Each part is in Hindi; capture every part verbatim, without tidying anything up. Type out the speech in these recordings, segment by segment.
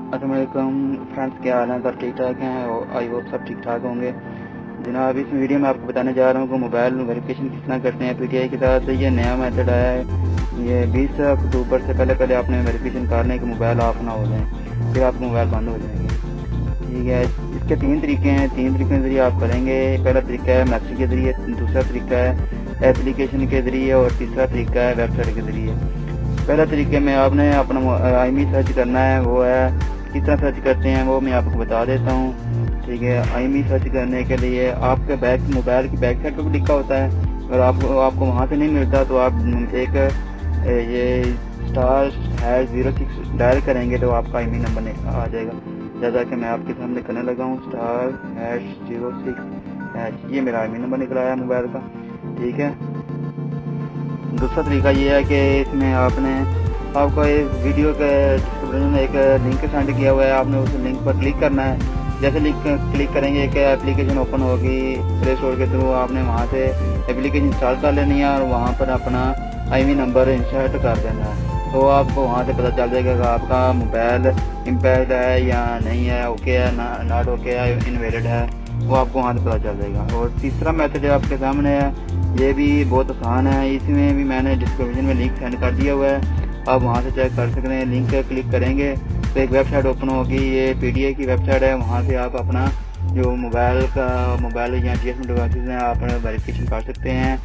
अस्सलाम वालेकुम फ्रेंड्स, क्या हाल है? सब ठीक ठाक हैं और आई होप सब ठीक ठाक होंगे। जनाब, इस वीडियो में आपको बताने जा रहा हूँ कि मोबाइल वेरिफिकेशन किस तरह करते हैं पीटीआई के साथ। ये नया मेथड आया है। ये बीस अक्टूबर से पहले पहले आपने वेरिफिकेशन करना है कि मोबाइल ऑफ ना हो जाए, फिर आपके मोबाइल बंद हो जाएंगे। ठीक है, इसके तीन तरीके हैं। तीन तरीके के जरिए आप करेंगे। पहला तरीका है मैसेज के जरिए, दूसरा तरीका है एप्लीकेशन के जरिए और तीसरा तरीका है वेबसाइट के जरिए। पहला तरीके में आपने अपना आई एम ई सर्च करना है। वो है किस तरह सर्च करते हैं वो मैं आपको बता देता हूँ। ठीक है, आई एम ई सर्च करने के लिए आपके बैक मोबाइल की बैक साइड पर लिखा होता है। अगर आपको आपको वहाँ से नहीं मिलता तो आप एक ये star hash zero six dial करेंगे तो आपका आई एम ई नंबर आ जाएगा। जैसा कि मैं आपके सामने करने लगा हूँ, star hash zero six hash, ये मेरा आई एम ई नंबर निकला है मोबाइल का। ठीक है, दूसरा तरीका ये है कि इसमें आपने आपको इस वीडियो के डिस्क्रिप्शन में एक लिंक सेंड किया हुआ है, आपने उस लिंक पर क्लिक करना है। जैसे लिंक क्लिक करेंगे एक एप्लीकेशन ओपन होगी प्ले स्टोर के थ्रू, आपने वहाँ से एप्लीकेशन इंस्टॉल कर लेनी है और वहाँ पर अपना I M E number insert कर देना है। तो आपको वहाँ से पता चल जाएगा कि आपका मोबाइल इम्पैक्ट है या नहीं है, ओके है ना, नॉट ओके है, इनवैलिड है, वो आपको वहाँ से पता चल जाएगा। और तीसरा मेथड आपके सामने है, ये भी बहुत आसान है। इसमें भी मैंने डिस्क्रिप्शन में लिंक सेंड कर दिया हुआ है, आप वहाँ से चेक कर सकते हैं। लिंक क्लिक करेंगे तो एक वेबसाइट ओपन होगी, ये पीटीआई की वेबसाइट है। वहाँ से आप अपना जो मोबाइल का मोबाइल या जीएसएम डिवाइसेस हैं आप वेरिफिकेशन कर सकते हैं।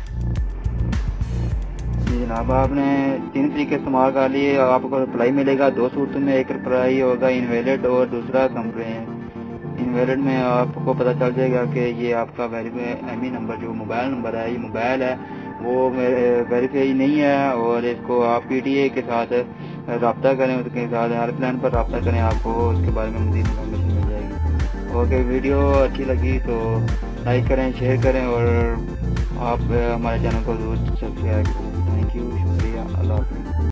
जनाब, आपने तीन तरीके इस्तेमाल कर लिए, आपको रिप्लाई मिलेगा दो सूरतों में। एक रिप्लाई होगा इनवैलिड और दूसरा कंप्लेंट। इनवैलिड में आपको पता चल जाएगा कि ये आपका एम ई नंबर जो मोबाइल नंबर है, ये मोबाइल है वो वेरीफाई नहीं है और इसको आप पीटीए के साथ रब्ता करें, उसके साथ हेल्पलाइन पर रब्ता करें, आपको उसके बारे में मज़ीद इन्फॉर्मेशन मिल जाएगी। ओके, वीडियो अच्छी लगी तो लाइक करें, शेयर करें और आप हमारे चैनल को जरूर सब्सक्राइब करें। थैंक यू, शुक्रिया, अल्लाह हाफ़िज़।